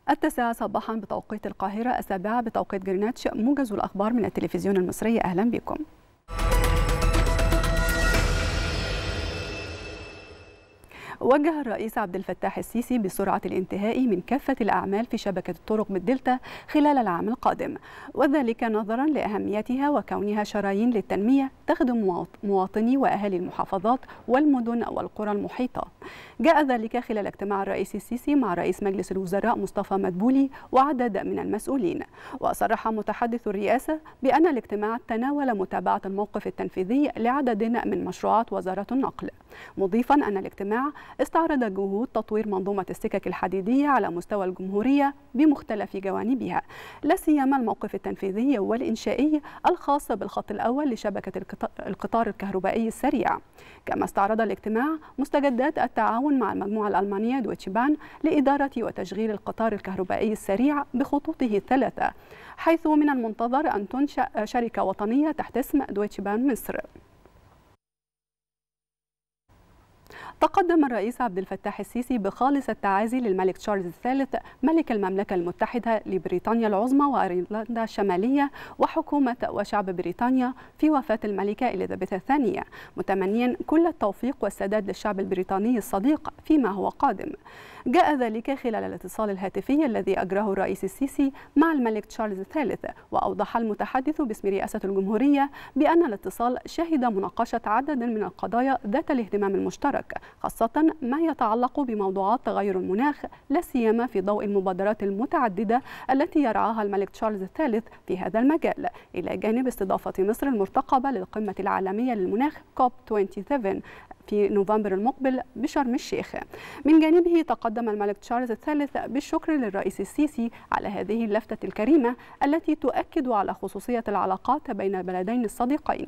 9 صباحا بتوقيت القاهرة، 7 بتوقيت جرينتش. موجز الأخبار من التلفزيون المصري، أهلا بكم. وجه الرئيس عبد الفتاح السيسي بسرعة الانتهاء من كافة الأعمال في شبكة الطرق بالدلتا خلال العام القادم، وذلك نظرا لأهميتها وكونها شرايين للتنمية تخدم مواطني وأهالي المحافظات والمدن والقرى المحيطة. جاء ذلك خلال اجتماع الرئيس السيسي مع رئيس مجلس الوزراء مصطفى مدبولي وعدد من المسؤولين. وصرح متحدث الرئاسة بأن الاجتماع تناول متابعة الموقف التنفيذي لعدد من مشروعات وزارة النقل، مضيفا أن الاجتماع استعرض جهود تطوير منظومة السكك الحديدية على مستوى الجمهورية بمختلف جوانبها، لا سيما الموقف التنفيذي والإنشائي الخاص بالخط الأول لشبكة القطار الكهربائي السريع. كما استعرض الاجتماع مستجدات التعاون مع المجموعة الألمانية دويتشه بان لإدارة وتشغيل القطار الكهربائي السريع بخطوطه الثلاثة، حيث من المنتظر أن تنشأ شركة وطنية تحت اسم دويتشه بان مصر. تقدم الرئيس عبد الفتاح السيسي بخالص التعازي للملك تشارلز الثالث ملك المملكة المتحدة لبريطانيا العظمى وأيرلندا الشمالية وحكومة وشعب بريطانيا في وفاة الملكة إليزابيث الثانية، متمنيا كل التوفيق والسداد للشعب البريطاني الصديق فيما هو قادم. جاء ذلك خلال الاتصال الهاتفي الذي أجراه الرئيس السيسي مع الملك تشارلز الثالث، وأوضح المتحدث باسم رئاسة الجمهورية بأن الاتصال شهد مناقشة عدد من القضايا ذات الاهتمام المشترك، خاصة ما يتعلق بموضوعات تغير المناخ، لا سيما في ضوء المبادرات المتعددة التي يرعاها الملك تشارلز الثالث في هذا المجال، إلى جانب استضافة مصر المرتقبة للقمة العالمية للمناخ كوب 27 في نوفمبر المقبل بشرم الشيخ. من جانبه تقدم الملك تشارلز الثالث بالشكر للرئيس السيسي على هذه اللفتة الكريمة التي تؤكد على خصوصية العلاقات بين البلدين الصديقين.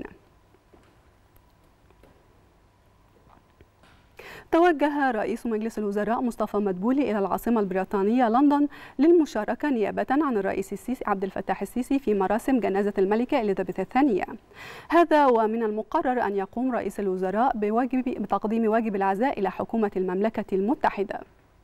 توجه رئيس مجلس الوزراء مصطفى مدبولي إلى العاصمة البريطانية لندن للمشاركة نيابة عن الرئيس السيسي عبد الفتاح السيسي في مراسم جنازة الملكة إليزابيث الثانية. هذا ومن المقرر أن يقوم رئيس الوزراء بتقديم واجب العزاء إلى حكومة المملكة المتحدة.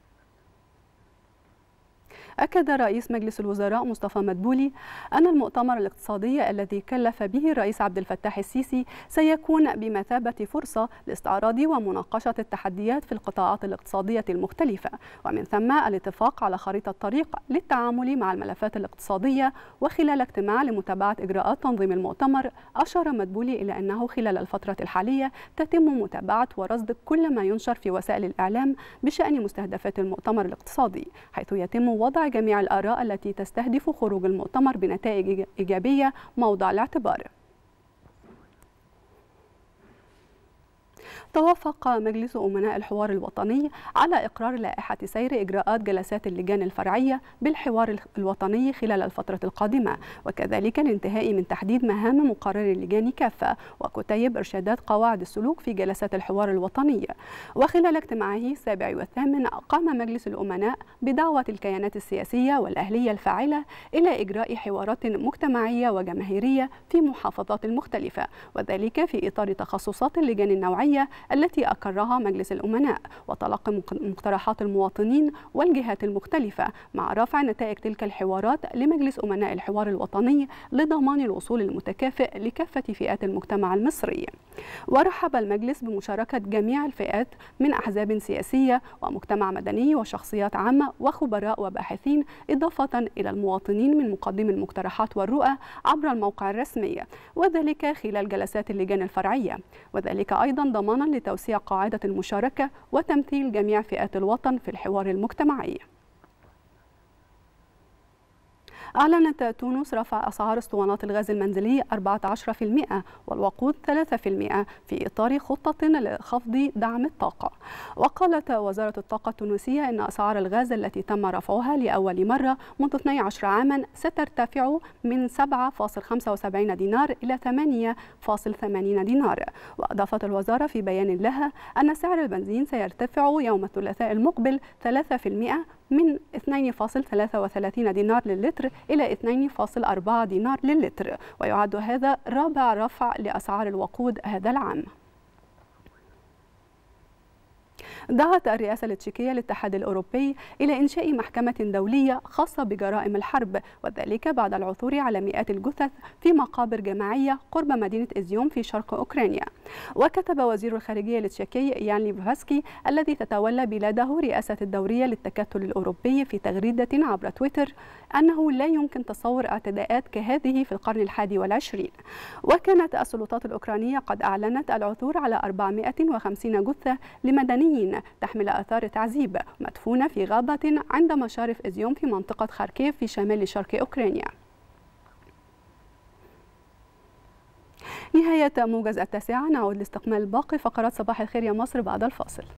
أكد رئيس مجلس الوزراء مصطفى مدبولي أن المؤتمر الاقتصادي الذي كلف به الرئيس عبد الفتاح السيسي سيكون بمثابة فرصة لاستعراض ومناقشة التحديات في القطاعات الاقتصادية المختلفة، ومن ثم الاتفاق على خريطة طريق للتعامل مع الملفات الاقتصادية. وخلال اجتماع لمتابعة إجراءات تنظيم المؤتمر، أشار مدبولي إلى أنه خلال الفترة الحالية تتم متابعة ورصد كل ما ينشر في وسائل الإعلام بشأن مستهدفات المؤتمر الاقتصادي، حيث يتم وضع جميع الآراء التي تستهدف خروج المؤتمر بنتائج إيجابية موضع الاعتبار. توافق مجلس أمناء الحوار الوطني على إقرار لائحة سير إجراءات جلسات اللجان الفرعية بالحوار الوطني خلال الفترة القادمة، وكذلك الانتهاء من تحديد مهام مقرر اللجان كافة وكتيب إرشادات قواعد السلوك في جلسات الحوار الوطني. وخلال اجتماعه السابع والثامن قام مجلس الأمناء بدعوة الكيانات السياسية والأهلية الفاعلة إلى إجراء حوارات مجتمعية وجماهيرية في محافظات المختلفة، وذلك في إطار تخصصات اللجان النوعية التي أقرها مجلس الأمناء، وتلقي مقترحات المواطنين والجهات المختلفة مع رفع نتائج تلك الحوارات لمجلس أمناء الحوار الوطني لضمان الوصول المتكافئ لكافة فئات المجتمع المصري. ورحب المجلس بمشاركة جميع الفئات من أحزاب سياسية ومجتمع مدني وشخصيات عامة وخبراء وباحثين، إضافة إلى المواطنين من مقدمي المقترحات والرؤى عبر الموقع الرسمي، وذلك خلال جلسات اللجان الفرعية، وذلك أيضا ضمانا لتوسيع قاعدة المشاركة وتمثيل جميع فئات الوطن في الحوار المجتمعي. أعلنت تونس رفع أسعار اسطوانات الغاز المنزلي 14% والوقود 3% في إطار خطة لخفض دعم الطاقة. وقالت وزارة الطاقة التونسية إن أسعار الغاز التي تم رفعها لأول مرة منذ 12 عاما سترتفع من 7.75 دينار إلى 8.80 دينار. وأضافت الوزارة في بيان لها أن سعر البنزين سيرتفع يوم الثلاثاء المقبل 3% من 2.33 دينار للتر إلى 2.4 دينار للتر، ويعد هذا رابع رفع لأسعار الوقود هذا العام. دعت الرئاسة التشيكية الاتحاد الأوروبي إلى إنشاء محكمة دولية خاصة بجرائم الحرب، وذلك بعد العثور على مئات الجثث في مقابر جماعية قرب مدينة إزيوم في شرق أوكرانيا. وكتب وزير الخارجية التشيكي يان ليفاسكي الذي تتولى بلاده رئاسة الدورية للتكتل الأوروبي في تغريدة عبر تويتر أنه لا يمكن تصور اعتداءات كهذه في القرن ال21. وكانت السلطات الأوكرانية قد أعلنت العثور على 450 جثة لمدنيين تحمل آثار تعذيب مدفونة في غابة عند مشارف إزيوم في منطقة خاركيف في شمال شرق أوكرانيا. نهاية موجز التاسعة، نعود لاستكمال باقي فقرات صباح الخير يا مصر بعد الفاصل.